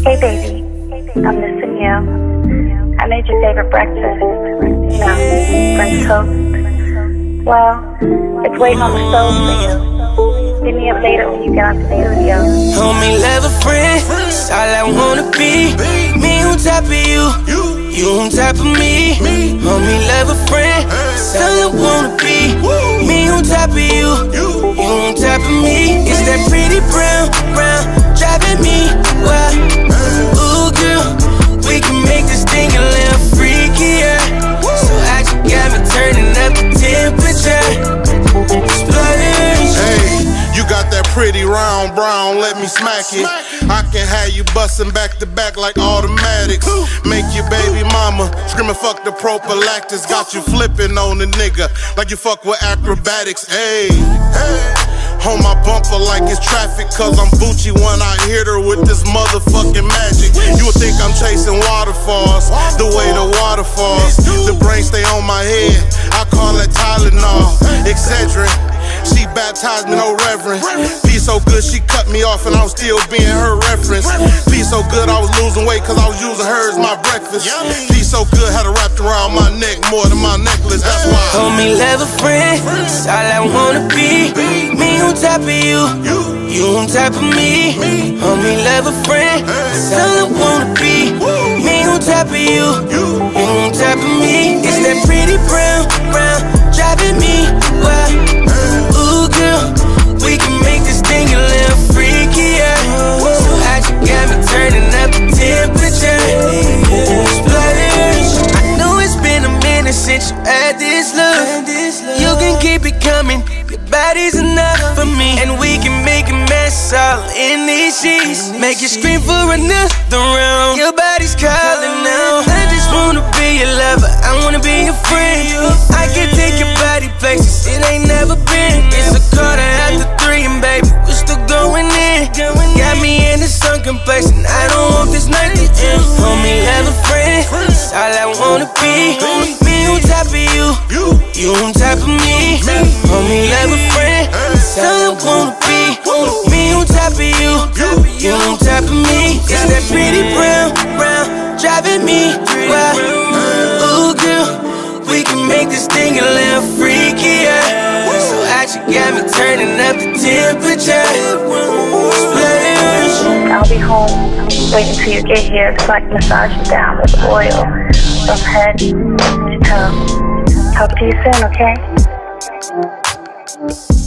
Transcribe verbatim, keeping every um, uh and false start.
Hey baby, I'm missing you. I made your favorite breakfast, you know, French toast. Well, it's waiting on the stove for you. Give me up later when you get out the studio. Homie, love a friend, that's all I wanna be. Me on top of you, you on top of me. Homie, love a friend, that's all I wanna be. Me on top of you, you on top of me. It's that pretty brown, brown, driving me wild. Ooh girl, we can make this thing a little freakier. So I just got me turning up the temperature. Splash. Hey, you got that pretty round brown, let me smack it. I can have you bustin' back to back like automatics. Make your baby mama screamin' fuck the prophylactics. Got you flippin' on the nigga like you fuck with acrobatics. Hey, hey. On my bumper like it's traffic, cause I'm Gucci when I hit her with this motherfucking magic. You would think I'm chasing waterfalls, the way the water falls. The brain stay on my head, I call it Tylenol, Excedrin. She baptized me, no reverend. Be so good, she cut me off and I was still being her reference. Be so good, I was losing weight cause I was using her as my breakfast. Be so good, had her wrapped around my neck more than my necklace, that's why. Homie, love a friend, that's all I wanna be. Me on top of you, you on top of me. Homie, love a friend, that's all I wanna be. Me on top of you, you on top of me. It's that pretty brown, brown, driving me wild. Ooh girl, we can make this thing a little freakier. So I just got me turning up the temperature. Splash. I know it's been a minute since you had this look. You can keep it coming, your body's enough for me. And we can make a mess all in these sheets. Make you scream for another round. Your body's calling now. I just wanna be your lover, I wanna be your friend. I can take your body places it ain't never been. It's a quarter after three and baby, we're still going in. Got me in the sunken place and I don't want this night to end. Homie, have a friend, that's all I wanna be. Me on top of you, you on top of me. Homie, have a friend, that's all I wanna be. Me on top of you, you on top of me. It's that pretty brown, brown, driving me wild. Ooh girl, we can make this thing a little freakier. So I just got me turning up the temperature. Splash. I'll be home waiting till you get here so I can massage you down with oil from head to toe. Talk to you soon, okay?